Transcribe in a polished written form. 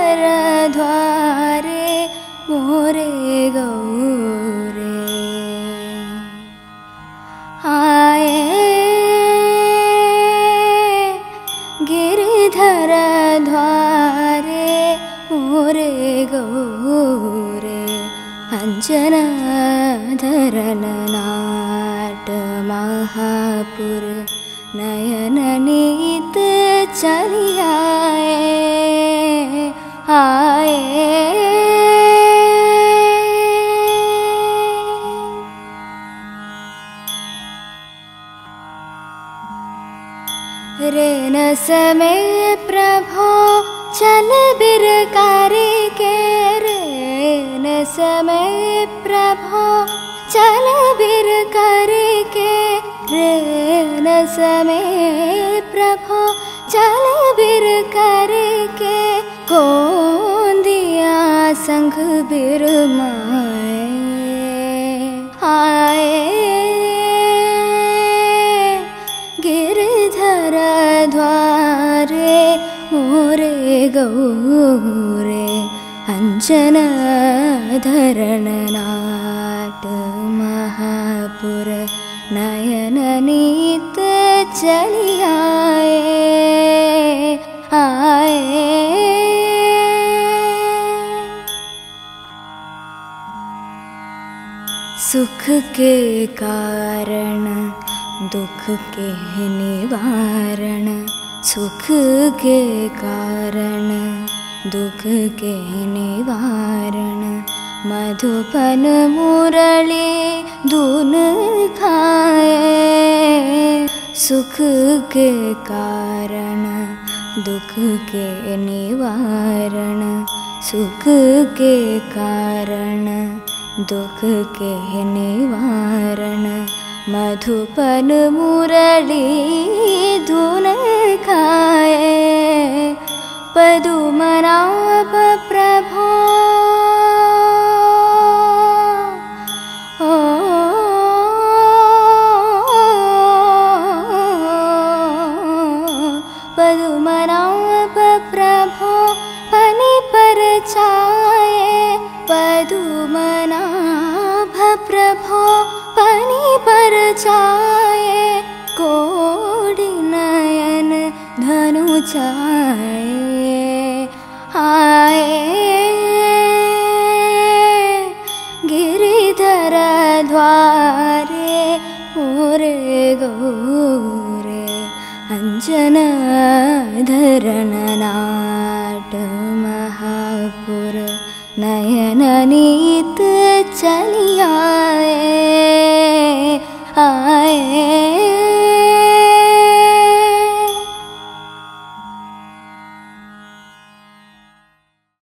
द्वारे मोरे गौरे आए गिरिधर द्वारे मोरे गौरे अंजनाधरन नाट महापुर नयन नीत चली आए रेन समय प्रभो चल बिरकारी के रेन समय प्रभो चल बिरकारी के रेन समय प्रभो चल बिरकारी के कौन दिया संग बिरमाए आए गिरधर द्वारे मोरे गौरे अंजनाधरण नाट महापुर नयन नीत चली आए सुख के कारण दुख के निवारण सुख के कारण दुख के निवारण मधुपन मुरली धुन खाए सुख के कारण दुख के निवारण सुख के कारण दुख के निवारण मधुपन मुरली धुन खाए पदुमनाभ प्रभो पदुमनाभ प्रभो पनि पर छाए पदुमनाभ प्रभो पनि पर छाए कोटि नयन धनु छाए आए गिरिधर द्वारे मोरे गौरे अंजनाधरण नाट महापुर नयन नीत चली आए